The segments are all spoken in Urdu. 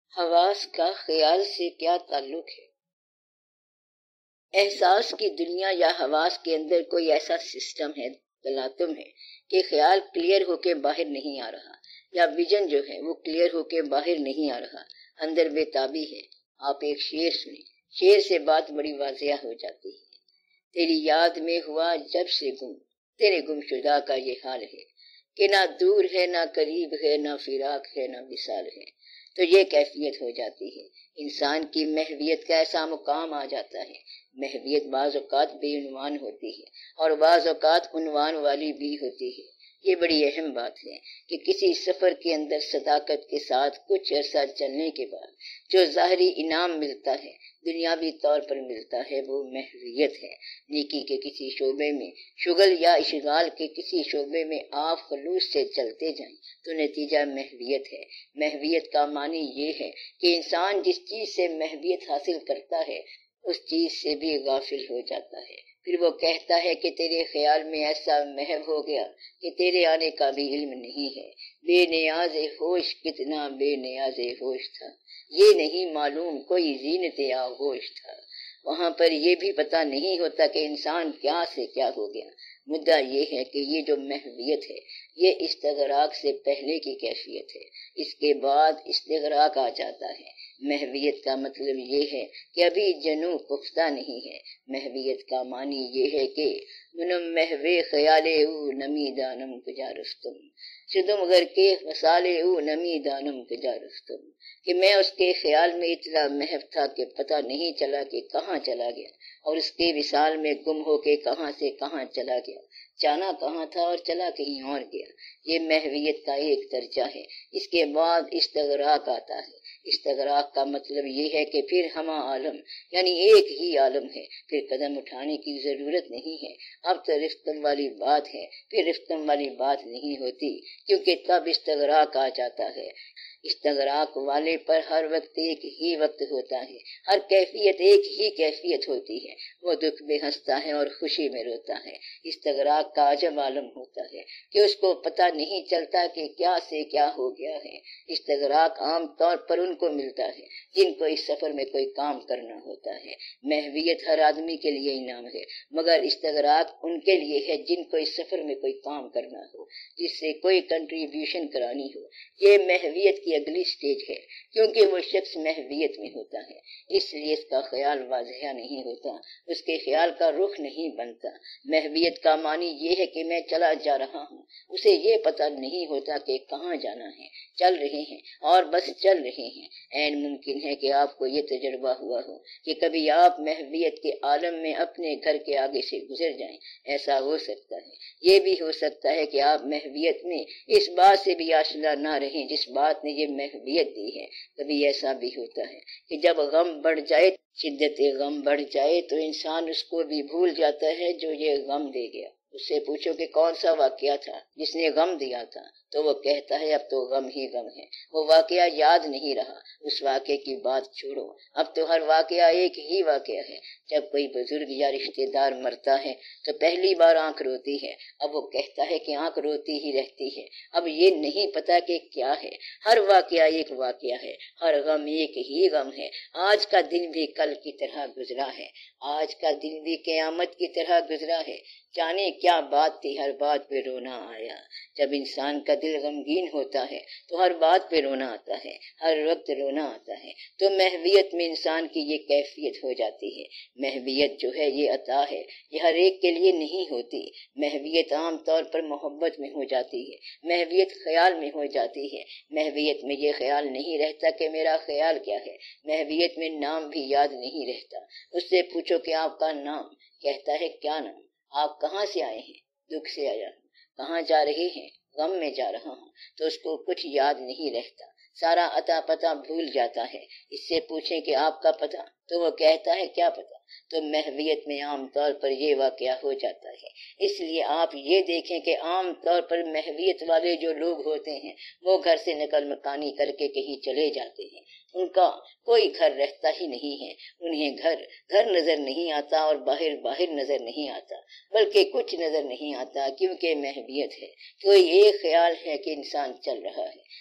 حواس کا خیال سے کیا تعلق ہے؟ احساس کی دنیا یا حواس کے اندر کوئی ایسا سسٹم ہے، تلاطم ہے کہ خیال کلیئر ہو کے باہر نہیں آ رہا، یا ویژن جو ہے وہ کلیئر ہو کے باہر نہیں آ رہا، اندر بے تابی ہے۔ آپ ایک شعر سنیں، شعر سے بات بڑی واضح ہو جاتی ہے۔ تیری یاد میں ہوا جب سے گم، تیرے گم شدہ کا یہ حال ہے کہ نہ دور ہے نہ قریب ہے، نہ فراق ہے نہ وصال ہے۔ تو یہ کیفیت ہو جاتی ہے، انسان کی محویت کا ایسا مقام آ جاتا ہے۔ محویت بعض اوقات بے عنوان ہوتی ہے اور بعض اوقات عنوان والی بھی ہوتی ہے۔ یہ بڑی اہم بات ہے کہ کسی سفر کے اندر صداقت کے ساتھ کچھ عرصہ چلنے کے بعد جو ظاہری انعام ملتا ہے، دنیاوی طور پر ملتا ہے، وہ محویت ہے۔ نیکی کے کسی شعبے میں شغل یا اشغال کے کسی شعبے میں آپ خلوص سے چلتے جائیں تو نتیجہ محویت ہے۔ محویت کا معنی یہ ہے کہ انسان جس چیز سے محویت حاصل کرتا ہے اس چیز سے بھی غافل ہو جاتا ہے۔ پھر وہ کہتا ہے کہ تیرے خیال میں ایسا محو ہو گیا کہ تیرے آنے کا بھی علم نہیں ہے۔ بے نیاز ہوش کتنا بے نیاز ہوش تھا، یہ نہیں معلوم کوئی زینت آغوش تھا۔ وہاں پر یہ بھی پتہ نہیں ہوتا کہ انسان کیا سے کیا ہو گیا۔ مدعا یہ ہے کہ یہ جو محویت ہے یہ استغراق سے پہلے کی کیفیت ہے، اس کے بعد استغراق آ جاتا ہے۔ محویت کا مطلب یہ ہے کہ ابھی جنوں پختہ نہیں ہے۔ محویت کا معنی یہ ہے کہ منم محوے خیالے او نمی دانم کجا رستم، شدم گر کے وسالے او نمی دانم کجا رستم، کہ میں اس کے خیال میں اتنا محو تھا کہ پتہ نہیں چلا کہ کہاں چلا گیا، اور اس کے وصال میں گم ہو کے کہاں سے کہاں چلا گیا، جانا کہاں تھا اور چلا کہیں اور گیا۔ یہ محویت کا ایک درجہ ہے۔ اس کے بعد استغراق آتا ہے۔ استغراق کا مطلب یہ ہے کہ پھر ہمہ عالم، یعنی ایک ہی عالم ہے، پھر قدم اٹھانے کی ضرورت نہیں ہے۔ اب تو رفتم والی بات ہے، پھر رفتم والی بات نہیں ہوتی، کیونکہ تب استغراق آ جاتا ہے۔ استغراق والے پر ہر وقت ایک ہی وقت ہوتا ہے، ہر کیفیت ایک ہی کیفیت ہوتی ہے۔ وہ دکھ میں ہنستا ہے اور خوشی میں روتا ہے۔ استغراق کا عجب عالم ہوتا ہے کہ اس کو پتہ نہیں چلتا کہ کیا سے کیا ہو گیا ہے۔ استغراق عام طور پر ان کو ملتا ہے جن کو اس سفر میں کوئی کام کرنا ہوتا ہے۔ محویت ہر آدمی کے لیے انعام ہے، مگر استغراق ان کے لیے ہے جن کو اس سفر میں کوئی کام کرنا ہو، جس سے کوئی کنٹریبیوشن کرانی ہو۔ یہ محویت کی اگلی سٹیج ہے، کیونکہ وہ شخص محویت میں ہوتا ہے، اس لیے اس کا خیال واضح نہیں ہوتا، اس کے خیال کا رخ نہیں بنتا۔ محویت کا معنی یہ ہے کہ میں چلا جا رہا ہوں، اسے یہ پتہ نہیں ہوتا کہ کہاں جانا ہے، چل رہے ہیں اور بس چل رہے ہیں۔ عین ممکن ہے کہ آپ کو یہ تجربہ ہوا ہو کہ کبھی آپ محویت کے عالم میں اپنے گھر کے آگے سے گزر جائیں، ایسا ہو سکتا ہے۔ یہ بھی ہو سکتا ہے کہ آپ محویت میں اس بات سے بھی آشنا نہ رہیں جس بات نے یہ محویت دی ہے۔ کبھی ایسا بھی ہوتا ہے کہ جب غم بڑھ جائے، شدت غم بڑھ جائے تو انسان اس کو بھی بھول جاتا ہے جو یہ غم دے گیا۔ اس سے پوچھو کہ کون سا واقعہ تھا جس نے غم دیا تھا، تو وہ کہتا ہے اب تو غم ہی غم ہے، وہ واقعہ یاد نہیں رہا۔ اس واقعے کی بات چھوڑو، اب تو ہر واقعہ ایک ہی واقعہ ہے۔ جب کوئی بزرگ یا رشتہ دار مرتا ہے تو پہلی بار آنکھ روتی ہے، اب وہ کہتا ہے کہ آنکھ روتی ہی رہتی ہے، اب یہ نہیں پتا کہ کیا ہے۔ ہر واقعہ ایک واقعہ ہے، ہر غم ایک ہی غم ہے۔ آج کا دن بھی کل کی طرح گزرا ہے، آج کا دن بھی قیامت کی طرح گزرا ہے۔ جانے کیا بات تھی، ہر بات پہ رونا آیا۔ جب انسان کا دل غمگین ہوتا ہے تو ہر بات پہ رونا آتا ہے، ہر وقت رونا آتا ہے۔ تو محویت میں انسان کی یہ کیفیت ہو جاتی ہے۔ محویت جو ہے یہ عطا ہے، یہ ہر ایک کے لیے نہیں ہوتی۔ محویت عام طور پر محبت میں ہو جاتی ہے، محویت خیال میں ہو جاتی ہے۔ محویت میں یہ خیال نہیں رہتا کہ میرا خیال کیا ہے، محویت میں نام بھی یاد نہیں رہتا۔ اس سے پوچھو کہ آپ کا نام، کہتا ہے کیا نام، آپ کہاں سے آئے ہیں، دکھ سے آیا ہوں۔ کہاں جا رہے ہیں، غم میں جا رہا ہوں، تو اس کو کچھ یاد نہیں رہتا، سارا عطا پتہ بھول جاتا ہے۔ اس سے پوچھیں کہ آپ کا پتہ، تو وہ کہتا ہے کیا پتہ۔ تو محویت میں عام طور پر یہ واقعہ ہو جاتا ہے۔ اس لیے آپ یہ دیکھیں کہ عام طور پر محویت والے جو لوگ ہوتے ہیں وہ گھر سے نقل مکانی کر کے کہیں چلے جاتے ہیں، ان کا کوئی گھر رہتا ہی نہیں ہے۔ انہیں گھر نظر نہیں آتا اور باہر نظر نہیں آتا، بلکہ کچھ نظر نہیں آتا، کیونکہ محویت ہے۔ کوئی ایک خیال ہے کہ انسان چل رہا ہے،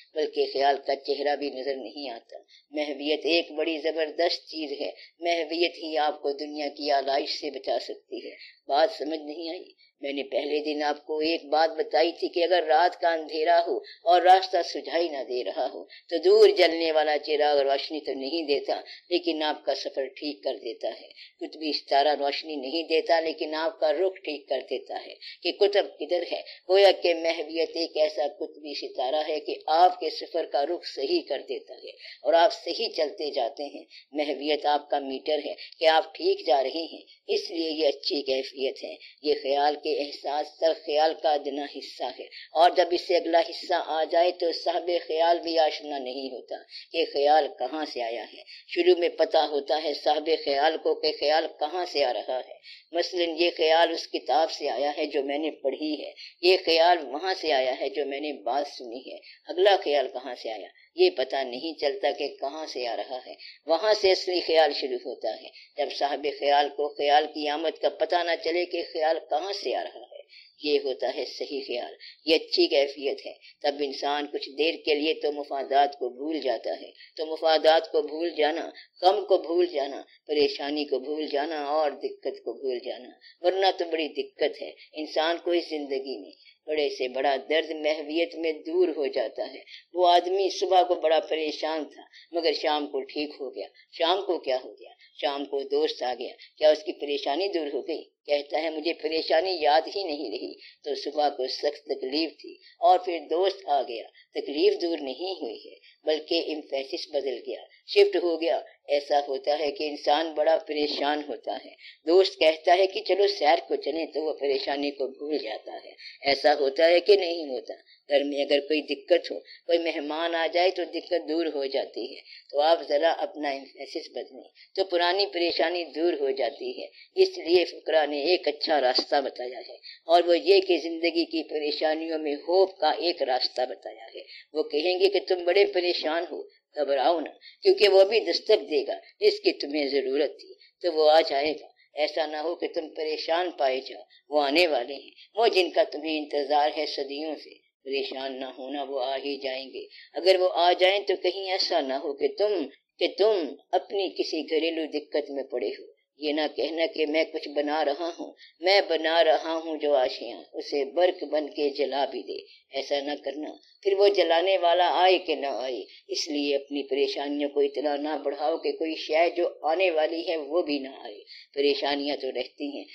بلکہ خیال کا چہرہ بھی نظر نہیں آتا۔ محویت ایک بڑی زبردست چیز ہے، محویت ہی آپ کو دنیا کی آلائش سے بچا سکتی ہے۔ بات سمجھ نہیں آئی؟ میں نے پہلے دن آپ کو ایک بات بتائی تھی کہ اگر رات کا اندھیرا ہو اور راستہ سجھائی نہ دے رہا ہو تو دور جلنے والا چراغ روشنی تو نہیں دیتا لیکن آپ کا سفر ٹھیک کر دیتا ہے۔ قطبی ستارہ روشنی نہیں دیتا لیکن آپ کا رخ ٹھیک کر دیتا ہے کہ قطب کدھر ہے۔ گویا کہ محویت ایک ایسا قطبی ستارہ ہے کہ آپ کے سفر کا رخ صحیح کر دیتا ہے اور آپ صحیح چلتے جاتے ہیں۔ محویت آپ کا میٹر ہے کہ آپ ٹھیک جا رہے ہیں، اس لیے یہ اچھی کیفیت ہے۔ یہ خیال کے احساس تک خیال کا ادنا حصہ ہے، اور جب اس سے اگلا حصہ آ جائے تو صاحب خیال بھی آشنا نہیں ہوتا کہ خیال کہاں سے آیا ہے۔ شروع میں پتہ ہوتا ہے صاحب خیال کو کہ خیال کہاں سے آ رہا ہے۔ مثلاً یہ خیال اس کتاب سے آیا ہے جو میں نے پڑھی ہے، یہ خیال وہاں سے آیا ہے جو میں نے بات سنی ہے۔ اگلا خیال کہاں سے آیا یہ پتہ نہیں چلتا کہ کہاں سے آ رہا ہے۔ وہاں سے اصلی خیال شروع ہوتا ہے۔ جب صاحب خیال کو خیال کی آمد کا پتہ نہ چلے کہ خیال کہاں سے آ رہا ہے، یہ ہوتا ہے صحیح خیال، یہ اچھی کیفیت ہے۔ تب انسان کچھ دیر کے لیے تو مفادات کو بھول جاتا ہے، تو مفادات کو بھول جانا، غم کو بھول جانا، پریشانی کو بھول جانا اور دقت کو بھول جانا، ورنہ تو بڑی دقت ہے انسان کو اس زندگی میں۔ بڑے سے بڑا درد محویت میں دور ہو جاتا ہے۔ وہ آدمی صبح کو بڑا پریشان تھا مگر شام کو ٹھیک ہو گیا۔ شام کو کیا ہو گیا؟ شام کو دوست آ گیا، کیا اس کی پریشانی دور ہو گئی؟ کہتا ہے مجھے پریشانی یاد ہی نہیں رہی، تو صبح کو سخت تکلیف تھی اور پھر دوست آ گیا، تکلیف دور نہیں ہوئی ہے بلکہ ایمفیسس بدل گیا، شفٹ ہو گیا۔ ایسا ہوتا ہے کہ انسان بڑا پریشان ہوتا ہے، دوست کہتا ہے کہ چلو سیر کو چلیں تو وہ پریشانی کو بھول جاتا ہے۔ ایسا ہوتا ہے کہ نہیں ہوتا؟ گھر میں اگر کوئی دقت ہو، کوئی مہمان آ جائے تو دقت دور ہو جاتی ہے، تو آپ ذرا اپنا ایمفیسس بدلیں تو پرانی پریشانی دور ہو جاتی ہے۔ اس لیے فقراء نے ایک اچھا راستہ بتایا ہے، اور وہ یہ کہ زندگی کی پریشانیوں میں ہوپ کا ایک راستہ بتایا ہے۔ وہ کہیں گے کہ تم بڑے پریشان ہو، گھبراؤ نہ، کیونکہ وہ بھی دستک دے گا جس کی تمہیں ضرورت تھی تو وہ آ جائے گا۔ ایسا نہ ہو کہ تم پریشان پائے جاؤ، وہ آنے والے ہیں، وہ جن کا تمہیں انتظار ہے صدیوں سے۔ پریشان نہ ہونا، وہ آ ہی جائیں گے۔ اگر وہ آ جائیں تو کہیں ایسا نہ ہو کہ تم اپنی کسی گھریلو دقت میں پڑے ہو۔ یہ نہ کہنا کہ میں کچھ بنا رہا ہوں، میں بنا رہا ہوں جو آشیاں، اسے برق بن کے جلا بھی دے۔ ایسا نہ کرنا، پھر وہ جلانے والا آئے کہ نہ آئے۔ اس لیے اپنی پریشانیوں کو اتنا نہ بڑھاؤ کہ کوئی شے جو آنے والی ہے وہ بھی نہ آئے۔ پریشانیاں تو رہتی ہیں،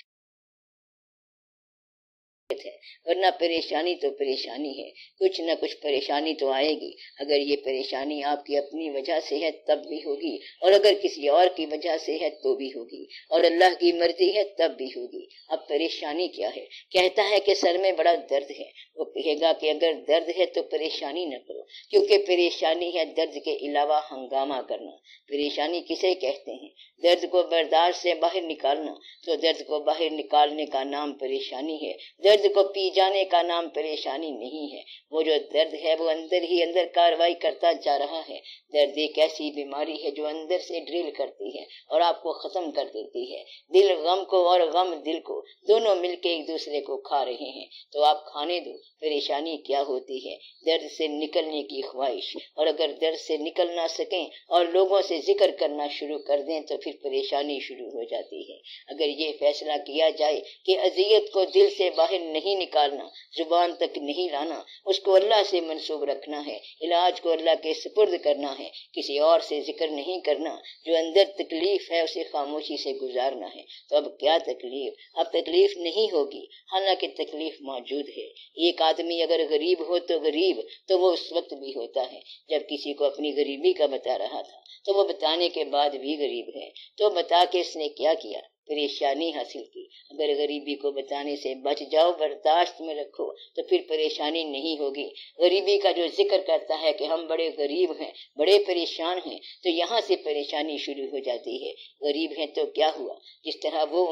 ورنہ پریشانی تو پریشانی ہے، کچھ نہ کچھ پریشانی تو آئے گی۔ اگر یہ پریشانی آپ کی اپنی وجہ سے ہے تب بھی ہوگی، اور اگر کسی اور کی وجہ سے ہے تو بھی ہوگی، اور اللہ کی مرضی ہے تب بھی ہوگی۔ اب پریشانی کیا ہے؟ کہتا ہے کہ سر میں بڑا درد ہے۔ وہ کہے گا کہ اگر درد ہے تو پریشانی نہ کرو، کیونکہ پریشانی ہے درد کے علاوہ ہنگامہ کرنا۔ پریشانی کسے کہتے ہیں؟ درد کو برداشت سے باہر نکالنا، تو درد کو باہر نکالنے کا نام پریشانی ہے۔ درد کو پی جانے کا نام پریشانی نہیں ہے۔ وہ جو درد ہے وہ اندر ہی اندر کاروائی کرتا جا رہا ہے۔ درد ایک ایسی بیماری ہے جو اندر سے ڈرل کرتی ہے اور آپ کو ختم کر دیتی ہے۔ دل غم کو اور غم دل کو دونوں مل کے ایک دوسرے کو کھا رہے ہیں، تو آپ کھانے دو۔ پریشانی کیا ہوتی ہے؟ درد سے نکلنے کی خواہش، اور اگر درد سے نکل نہ سکیں اور لوگوں سے ذکر کرنا شروع کر دیں تو پھر پریشانی شروع ہو جاتی ہے۔ اگر یہ فیصلہ کیا جائے کہ اذیت کو دل سے باہر نہیں نکالنا، زبان تک نہیں لانا، اس کو اللہ سے منسوب رکھنا ہے، علاج کو اللہ کے سپرد کرنا ہے، کسی اور سے ذکر نہیں کرنا، جو اندر تکلیف ہے اسے خاموشی سے گزارنا ہے، تو اب کیا تکلیف؟ اب تکلیف نہیں ہوگی، حالانکہ تکلیف موجود ہے۔ ایک آدمی اگر غریب ہو تو غریب تو وہ اس وقت بھی ہوتا ہے جب کسی کو اپنی غریبی کا بتا رہا تھا، تو وہ بتانے کے بعد بھی غریب ہے۔ تو بتا کے اس نے کیا کیا؟ پریشانی حاصل کی۔ اگر غریبی کو بتانے سے بچ جاؤ، برداشت میں رکھو، تو پھر پریشانی نہیں ہوگی۔ غریبی کا جو ذکر کرتا ہے کہ ہم بڑے غریب ہیں، بڑے پریشان ہیں، تو یہاں سے پریشانی شروع ہو جاتی ہے۔ غریب ہیں تو کیا ہوا؟ جس طرح وہ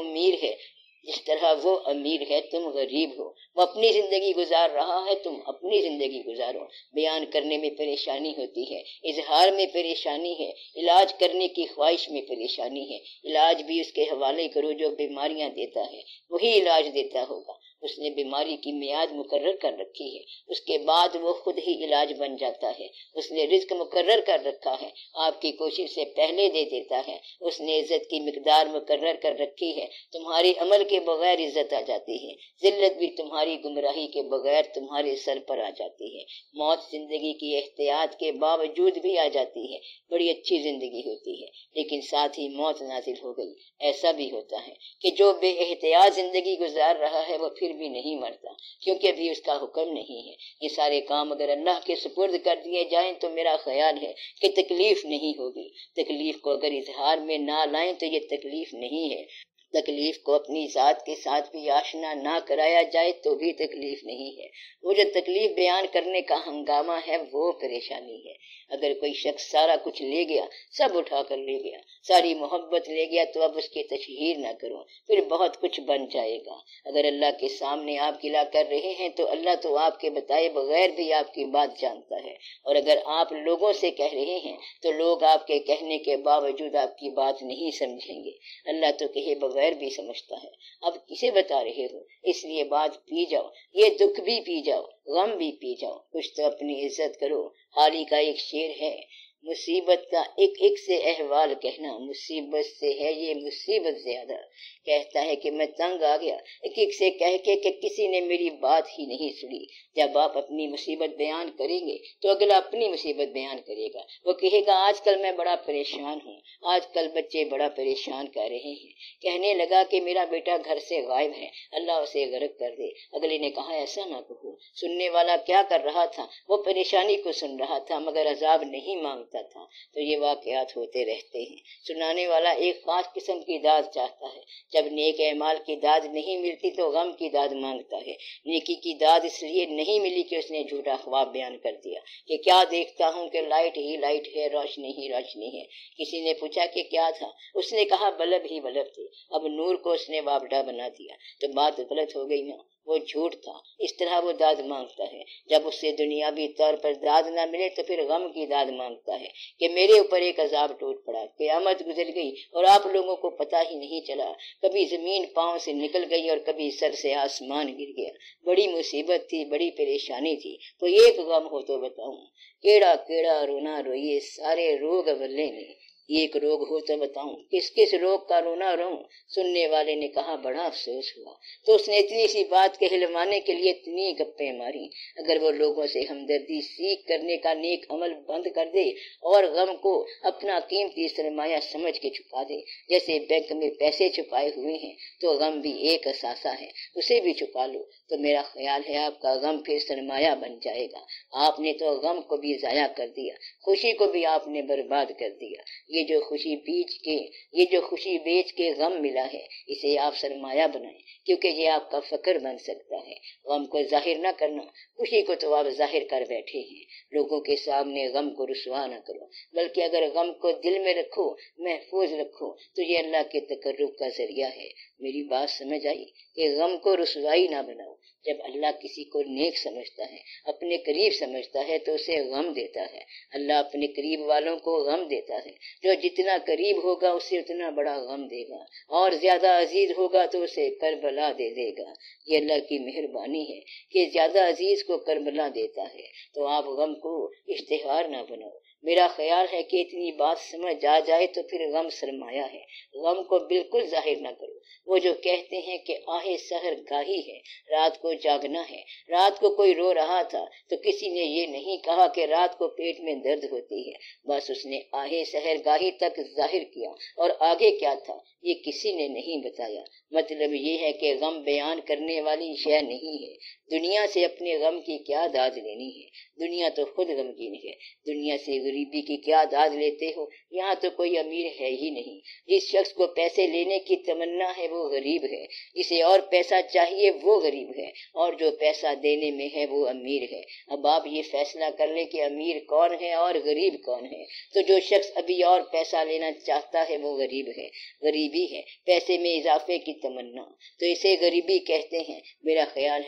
امیر ہے تم غریب ہو، وہ اپنی زندگی گزار رہا ہے، تم اپنی زندگی گزارو۔ بیان کرنے میں پریشانی ہوتی ہے، اظہار میں پریشانی ہے، علاج کرنے کی خواہش میں پریشانی ہے۔ علاج بھی اس کے حوالے کرو جو بیماریاں دیتا ہے، وہی علاج دیتا ہوگا۔ اس نے بیماری کی میعاد مقرر کر رکھی ہے، اس کے بعد وہ خود ہی علاج بن جاتا ہے۔ اس نے رزق مقرر کر رکھا ہے، آپ کی کوشش سے پہلے دے دیتا ہے۔ اس نے عزت کی مقدار مقرر کر رکھی ہے، تمہاری عمل کے بغیر عزت آ جاتی ہے، ذلت بھی تمہاری گمراہی کے بغیر تمہارے سر پر آ جاتی ہے۔ موت زندگی کی احتیاط کے باوجود بھی آ جاتی ہے، بڑی اچھی زندگی ہوتی ہے، لیکن ساتھ ہی موت نازل ہو گئی۔ ایسا بھی ہوتا ہے کہ جو بے احتیاط زندگی گزار رہا ہے وہ پھر بھی نہیں مرتا، کیونکہ ابھی اس کا حکم نہیں ہے۔ یہ سارے کام اگر اللہ کے سپرد کر دیے جائیں تو میرا خیال ہے کہ تکلیف نہیں ہوگی۔ تکلیف کو اگر اظہار میں نہ لائیں تو یہ تکلیف نہیں ہے، تکلیف کو اپنی ذات کے ساتھ بھی آشنا نہ کرایا جائے تو بھی تکلیف نہیں ہے۔ وہ جو تکلیف بیان کرنے کا ہنگامہ ہے وہ پریشانی ہے۔ اگر کوئی شخص سارا کچھ لے گیا، سب اٹھا کر لے گیا، ساری محبت لے گیا، تو اب اس کی تشہیر نہ کرو، پھر بہت کچھ بن جائے گا۔ اگر اللہ کے سامنے آپ گلہ کر رہے ہیں تو اللہ تو آپ کے بتائے بغیر بھی آپ کی بات جانتا ہے، اور اگر آپ لوگوں سے کہہ رہے ہیں تو لوگ آپ کے کہنے کے باوجود آپ کی بات نہیں سمجھیں گے۔ اللہ تو کہے بغیر بھی سمجھتا ہے، اب کسے بتا رہے ہو؟ اس لیے بات پی جاؤ، یہ دکھ بھی پی جاؤ، غم بھی پی جاؤ، کچھ تو اپنی عزت کرو۔ حالی کا ایک شعر ہے، مصیبت کا ایک ایک سے احوال کہنا، مصیبت سے ہے یہ مصیبت زیادہ۔ کہتا ہے کہ میں تنگ آ گیا ایک ایک سے کہہ کے کہ کسی نے میری بات ہی نہیں سنی۔ جب آپ اپنی مصیبت بیان کریں گے تو اگلا اپنی مصیبت بیان کرے گا، وہ کہے گا آج کل میں بڑا پریشان ہوں، آج کل بچے بڑا پریشان کر رہے ہیں۔ کہنے لگا کہ میرا بیٹا گھر سے غائب ہے، اللہ اسے غرق کر دے۔ اگلے نے کہا ایسا نہ کہو، سننے والا کیا کر رہا تھا؟ وہ پریشانی کو سن رہا تھا مگر عذاب نہیں مانگتا تھا۔ تو یہ واقعات ہوتے رہتے ہیں۔ سنانے والا ایک خاص قسم کی داد چاہتا ہے، جب نیک اعمال کی داد نہیں ملتی تو غم کی داد مانگتا ہے۔ نیکی کی داد اس لیے نہیں ملی کہ اس نے جھوٹا خواب بیان کر دیا کہ کیا دیکھتا ہوں کہ لائٹ ہی لائٹ ہے، روشنی ہی روشنی ہے۔ کسی نے پوچھا کہ کیا تھا؟ اس نے کہا بلب ہی بلب تھے۔ اب نور کو اس نے باپڈا بنا دیا تو بات غلط ہو گئی نا، وہ جھوٹ تھا۔ اس طرح وہ داد مانگتا ہے۔ جب اس سے دنیاوی طور پر داد نہ ملے تو پھر غم کی داد مانگتا ہے کہ میرے اوپر ایک عذاب ٹوٹ پڑا، قیامت گزر گئی اور آپ لوگوں کو پتہ ہی نہیں چلا، کبھی زمین پاؤں سے نکل گئی اور کبھی سر سے آسمان گر گیا۔ بڑی مصیبت تھی، بڑی پریشانی تھی، کوئی ایک غم ہو تو بتاؤں۔ کیڑا کیڑا رونا روئیے سارے روگ اولے نے، ایک روگ ہو تو بتاؤں کس کس روگ کا رونا رہوں۔ سننے والے نے کہا بڑا افسوس ہوا، تو اس نے اتنی سی بات کہلوانے کے لیے اتنی گپیں ماری۔ اگر وہ لوگوں سے ہمدردی سیکھ کرنے کا نیک عمل بند کر دے اور غم کو اپنا قیمتی سرمایہ سمجھ کے چھپا دے، جیسے بینک میں پیسے چھپائے ہوئے ہیں تو غم بھی ایک اثاثہ ہے، اسے بھی چھپا لو، تو میرا خیال ہے آپ کا غم پھر سرمایہ بن جائے گا۔ آپ نے تو غم کو بھی ضائع کر دیا، خوشی کو بھی آپ نے برباد کر دیا۔ یہ جو خوشی بیچ کے غم ملا ہے، اسے آپ سرمایہ بنائیں، کیونکہ یہ آپ کا فخر بن سکتا ہے۔ غم کو ظاہر نہ کرنا، خوشی کو تو آپ ظاہر کر بیٹھے ہیں۔ لوگوں کے سامنے غم کو رسوا نہ کرو، بلکہ اگر غم کو دل میں رکھو، محفوظ رکھو، تو یہ اللہ کے تقرب کا ذریعہ ہے۔ میری بات سمجھ آئی کہ غم کو رسوائی نہ بناؤ۔ جب اللہ کسی کو نیک سمجھتا ہے، اپنے قریب سمجھتا ہے تو اسے غم دیتا ہے۔ اللہ اپنے قریب والوں کو غم دیتا ہے، جو جتنا قریب ہوگا اسے اتنا بڑا غم دے گا، اور زیادہ عزیز ہوگا تو اسے کربلا دے دے گا۔ یہ اللہ کی مہربانی ہے کہ زیادہ عزیز کو کربلا دیتا ہے۔ تو آپ غم کو اشتہار نہ بناؤ۔ میرا خیال ہے کہ اتنی بات سمجھ آ جائے تو پھر غم سرمایہ ہے، غم کو بالکل ظاہر نہ کرو۔ وہ جو کہتے ہیں کہ آہ سحر گاہی ہے، رات کو جاگنا ہے، رات کو کوئی رو رہا تھا تو کسی نے یہ نہیں کہا کہ رات کو پیٹ میں درد ہوتی ہے، بس اس نے آہ سحر گاہی تک ظاہر کیا، اور آگے کیا تھا یہ کسی نے نہیں بتایا۔ مطلب یہ ہے کہ غم بیان کرنے والی شے نہیں ہے۔ دنیا سے اپنے غم کی کیا داد لینی ہے؟ دنیا تو خود غمگین ہے۔ دنیا سے غریبی کی کیا داد لیتے ہو؟ یہاں تو کوئی امیر ہے ہی نہیں۔ جس شخص کو پیسے لینے کی تمنا ہے وہ غریب ہے، جسے اور پیسہ چاہیے وہ غریب ہے، اور جو پیسہ دینے میں ہے وہ امیر ہے۔ اب آپ یہ فیصلہ کر لیں کہ امیر کون ہے اور غریب کون ہے۔ تو جو شخص ابھی اور پیسہ لینا چاہتا ہے وہ غریب ہے۔ غریبی ہے پیسے میں اضافے کی تمنا، تو اسے غریبی کہتے ہیں۔ میرا خیال ہے اس طرح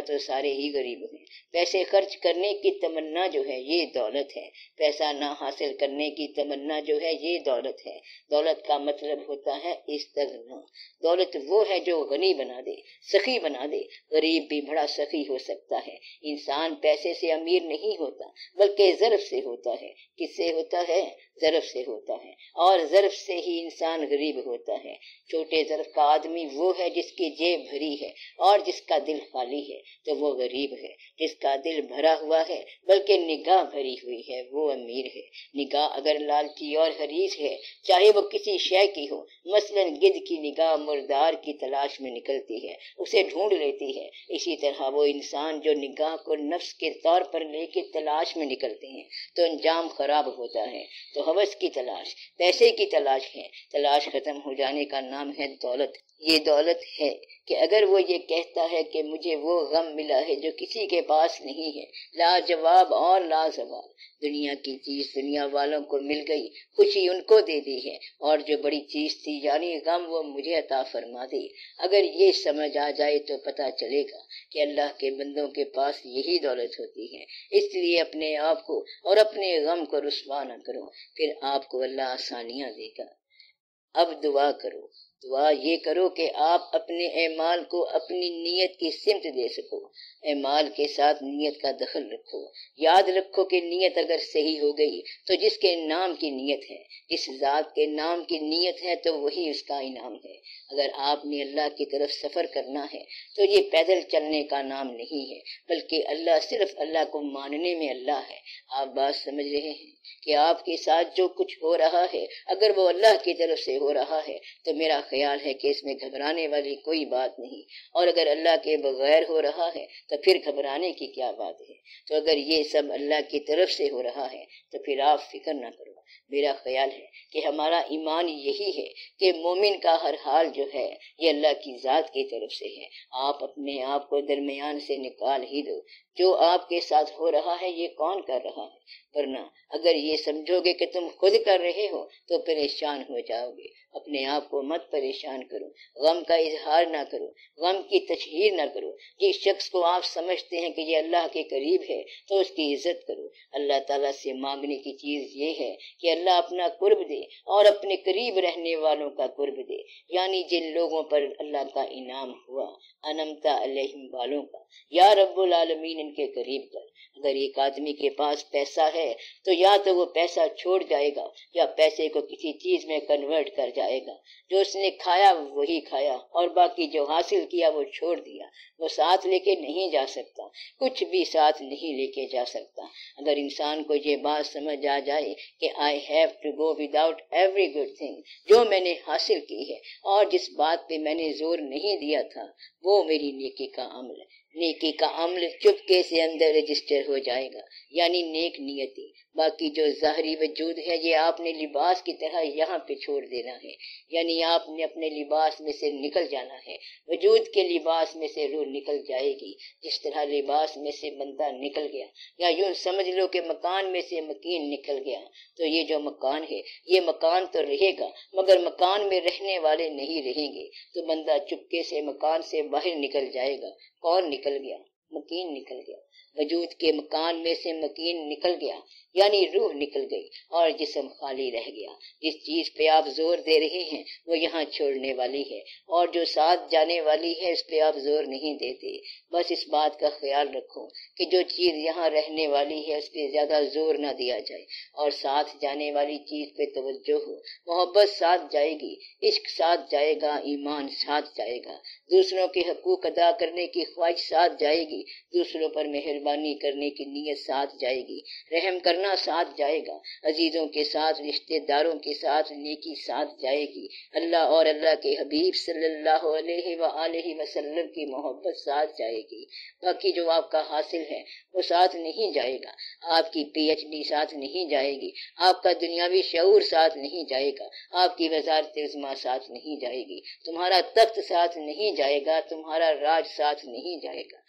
تو سارے ہی غریب ہیں۔ پیسے خرچ کرنے کی تمنا جو ہے یہ دولت ہے، پیسہ نہ حاصل کرنے کی تمنا جو ہے یہ دولت ہے۔ دولت کا مطلب ہوتا ہے استغنا۔ دولت وہ ہے جو غنی بنا دے، سخی بنا دے۔ غریب بھی بڑا سخی ہو سکتا ہے۔ انسان پیسے سے امیر نہیں ہوتا بلکہ ظرف سے ہوتا ہے۔ کس سے ہوتا ہے؟ ظرف سے ہوتا ہے، اور ظرف سے ہی انسان غریب ہوتا ہے۔ چھوٹے ظرف کا آدمی وہ ہے جس کی جیب بھری ہے اور جس کا دل خالی ہے تو وہ غریب ہے۔ جس کا دل بھرا ہوا ہے بلکہ نگاہ بھری ہوئی ہے وہ امیر ہے۔ نگاہ اگر لالچی اور حریص ہے، چاہے وہ کسی شے کی ہو، مثلا گدھ کی نگاہ مردار کی تلاش میں نکلتی ہے، اسے ڈھونڈ لیتی ہے، اسی طرح وہ انسان جو نگاہ کو نفس کے طور پر لے کے تلاش میں نکلتے ہیں تو انجام خراب ہوتا ہے۔ تو ہوس کی تلاش، پیسے کی تلاش ہے، تلاش ختم ہو جانے کا نام ہے دولت۔ یہ دولت ہے کہ اگر وہ یہ کہتا ہے کہ مجھے وہ غم ملا ہے جو کسی کے پاس نہیں ہے، لاجواب اور لازوال، دنیا کی چیز دنیا والوں کو مل گئی، خوشی ان کو دے دی ہے، اور جو بڑی چیز تھی یعنی غم وہ مجھے عطا فرما دی۔ اگر یہ سمجھ آ جائے تو پتہ چلے گا کہ اللہ کے بندوں کے پاس یہی دولت ہوتی ہے۔ اس لیے اپنے آپ کو اور اپنے غم کو رسوا نہ کرو، پھر آپ کو اللہ آسانیاں دے گا۔ اب دعا کرو۔ دعا یہ کرو کہ آپ اپنے اعمال کو اپنی نیت کی سمت دے سکو۔ اعمال کے ساتھ نیت کا دخل رکھو۔ یاد رکھو کہ نیت اگر صحیح ہو گئی تو جس کے نام کی نیت ہے، جس ذات کے نام کی نیت ہے تو وہی اس کا انعام ہے۔ اگر آپ نے اللہ کی طرف سفر کرنا ہے تو یہ پیدل چلنے کا نام نہیں ہے، بلکہ اللہ صرف اللہ کو ماننے میں اللہ ہے۔ آپ بات سمجھ رہے ہیں کہ آپ کے ساتھ جو کچھ ہو رہا ہے اگر وہ اللہ کی طرف سے ہو رہا ہے تو میرا خیال ہے کہ اس میں گھبرانے والی کوئی بات نہیں، اور اگر اللہ کے بغیر ہو رہا ہے تو پھر گھبرانے کی کیا بات ہے؟ تو اگر یہ سب اللہ کی طرف سے ہو رہا ہے تو پھر آپ فکر نہ کرو۔ میرا خیال ہے کہ ہمارا ایمان یہی ہے کہ مومن کا ہر حال جو ہے یہ اللہ کی ذات کی طرف سے ہے۔ آپ اپنے آپ کو درمیان سے نکال ہی دو۔ جو آپ کے ساتھ ہو رہا ہے یہ کون کر رہا ہے؟ ورنہ اگر یہ سمجھو گے کہ تم خود کر رہے ہو تو پریشان ہو جاؤ گے۔ اپنے آپ کو مت پریشان کرو، غم کا اظہار نہ کرو، غم کی تشہیر نہ کرو۔ جس شخص کو آپ سمجھتے ہیں کہ یہ اللہ کے قریب ہے تو اس کی عزت کرو۔ اللہ تعالیٰ سے مانگنے کی چیز یہ ہے کہ اللہ اپنا قرب دے اور اپنے قریب رہنے والوں کا قرب دے، یعنی جن لوگوں پر اللہ کا انعام ہوا، انمتا علیہم والوں کا، یا رب العالمین ان کے قریب کر۔ اگر ایک آدمی کے پاس پیسہ ہے تو یا تو وہ پیسہ چھوڑ جائے گا یا پیسے کو کسی چیز میں کنورٹ کر جائے گا۔ جو اس نے کھایا وہی کھایا اور باقی جو حاصل کیا وہ چھوڑ دیا۔ وہ ساتھ لے کے نہیں جا سکتا، کچھ بھی ساتھ نہیں لے کے جا سکتا۔ اگر انسان کو یہ بات سمجھ آ جائے کہ I have to go without every good thing، جو میں نے حاصل کی ہے اور جس بات پہ میں نے زور نہیں دیا تھا وہ میری نیکی کا عمل ہے، نیکی کا عمل چپکے سے اندر رجسٹر ہو جائے گا، یعنی نیک نیتی۔ باقی جو ظاہری وجود ہے یہ آپ نے لباس کی طرح یہاں پہ چھوڑ دینا ہے، یعنی آپ نے اپنے لباس میں سے نکل جانا ہے۔ وجود کے لباس میں سے روح نکل جائے گی، جس طرح لباس میں سے بندہ نکل گیا، یا یوں سمجھ لو کہ مکان میں سے مکین نکل گیا۔ تو یہ جو مکان ہے یہ مکان تو رہے گا مگر مکان میں رہنے والے نہیں رہیں گے، تو بندہ چپکے سے مکان سے باہر نکل جائے گا۔ کون نکل گیا؟ مکین نکل گیا۔ وجود کے مکان میں سے مکین نکل گیا، یعنی روح نکل گئی اور جسم خالی رہ گیا۔ جس چیز پہ آپ زور دے رہے ہیں وہ یہاں چھوڑنے والی ہے، اور جو ساتھ جانے والی ہے اس پہ آپ زور نہیں دیتے۔ بس اس بات کا خیال رکھو کہ جو چیز یہاں رہنے والی ہے اس پہ زیادہ زور نہ دیا جائے، اور ساتھ جانے والی چیز پہ توجہ ہو۔ محبت ساتھ جائے گی، عشق ساتھ جائے گا، ایمان ساتھ جائے گا، دوسروں کے حقوق ادا کرنے کی خواہش ساتھ جائے گی، دوسروں پر مہربانی کرنے کی نیت ساتھ جائے گی، رحم کرنا ساتھ جائے گا، عزیزوں کے ساتھ رشتہ داروں کے ساتھ نیکی ساتھ جائے گی، اللہ اور اللہ کے حبیب صلی اللہ علیہ وآلہ وسلم کی محبت ساتھ جائے گی۔ باقی جو آپ کا حاصل ہے وہ ساتھ نہیں جائے گا، آپ کی پی ایچ ڈی ساتھ نہیں جائے گی، آپ کا دنیاوی شعور ساتھ نہیں جائے گا، آپ کی وزارت عظمیٰ ساتھ نہیں جائے گی، تمہارا تخت ساتھ نہیں جائے گا، تمہارا راج ساتھ نہیں جائے گا، تمہارا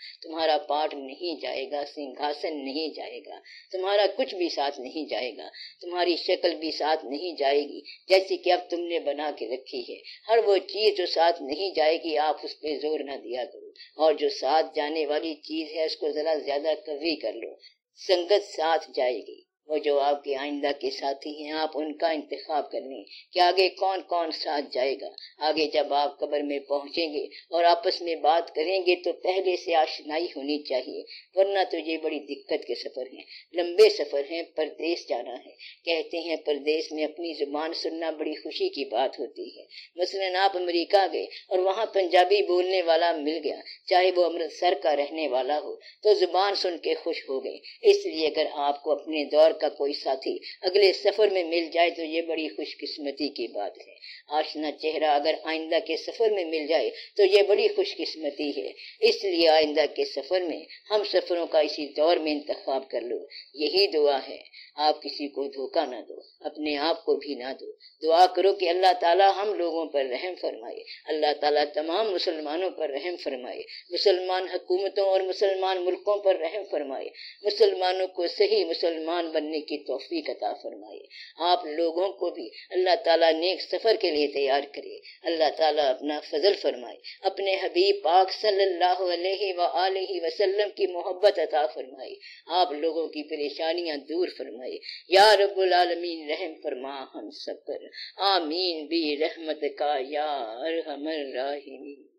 تمہارا پاٹ نہیں جائے گا، سنگھاسن نہیں جائے گا، تمہارا کچھ بھی ساتھ نہیں جائے گا، تمہاری شکل بھی ساتھ نہیں جائے گی جیسی کہ اب تم نے بنا کے رکھی ہے۔ ہر وہ چیز جو ساتھ نہیں جائے گی آپ اس پہ زور نہ دیا کرو، اور جو ساتھ جانے والی چیز ہے اس کو ذرا زیادہ قوی کر لو۔ سنگت ساتھ جائے گی، وہ جو آپ کے آئندہ کے ساتھی ہیں آپ ان کا انتخاب کر لیں کہ آگے کون کون ساتھ جائے گا۔ آگے جب آپ قبر میں پہنچیں گے اور آپس میں بات کریں گے تو پہلے سے آشنائی ہونی چاہیے، ورنہ تو یہ بڑی دقت کے سفر ہیں، لمبے سفر ہیں، پردیس جانا ہے۔ کہتے ہیں پردیس میں اپنی زبان سننا بڑی خوشی کی بات ہوتی ہے۔ مثلاً آپ امریکہ گئے اور وہاں پنجابی بولنے والا مل گیا، چاہے وہ امرتسر کا رہنے والا ہو، تو زبان سن کے خوش ہو گئے۔ اس لیے اگر آپ کو اپنے دور کا کوئی ساتھی اگلے سفر میں مل جائے تو یہ بڑی خوش قسمتی کی بات ہے۔ آشنا چہرہ اگر آئندہ کے سفر میں مل جائے تو یہ بڑی خوش قسمتی ہے۔ اس لیے آئندہ کے سفر میں ہم سفروں کا اسی دور میں انتخاب کر لو۔ یہی دعا ہے، آپ کسی کو دھوکہ نہ دو، اپنے آپ کو بھی نہ دو۔ دعا کرو کہ اللہ تعالی ہم لوگوں پر رحم فرمائے، اللہ تعالی تمام مسلمانوں پر رحم فرمائے، مسلمان حکومتوں اور مسلمان ملکوں پر رحم فرمائے، مسلمانوں کو صحیح مسلمان بننے کی توفیق عطا فرمائے۔ آپ لوگوں کو بھی اللہ تعالیٰ نیک سفر کے لیے تیار کرے، اللہ تعالیٰ اپنا فضل فرمائے، اپنے حبیب پاک صلی اللہ علیہ وآلہ وسلم کی محبت عطا فرمائے، آپ لوگوں کی پریشانیاں دور فرمائے۔ یا رب العالمین رحم فرما ہم سب پر، آمین بھی رحمت کا یا ارحم الراحمین۔